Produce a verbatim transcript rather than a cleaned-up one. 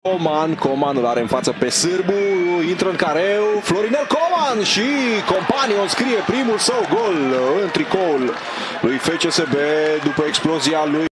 Coman, Coman îl are în față pe sârbu, intră în careu, Florinel Coman și companii o scrie primul său gol în tricoul lui F C S B după explozia lui.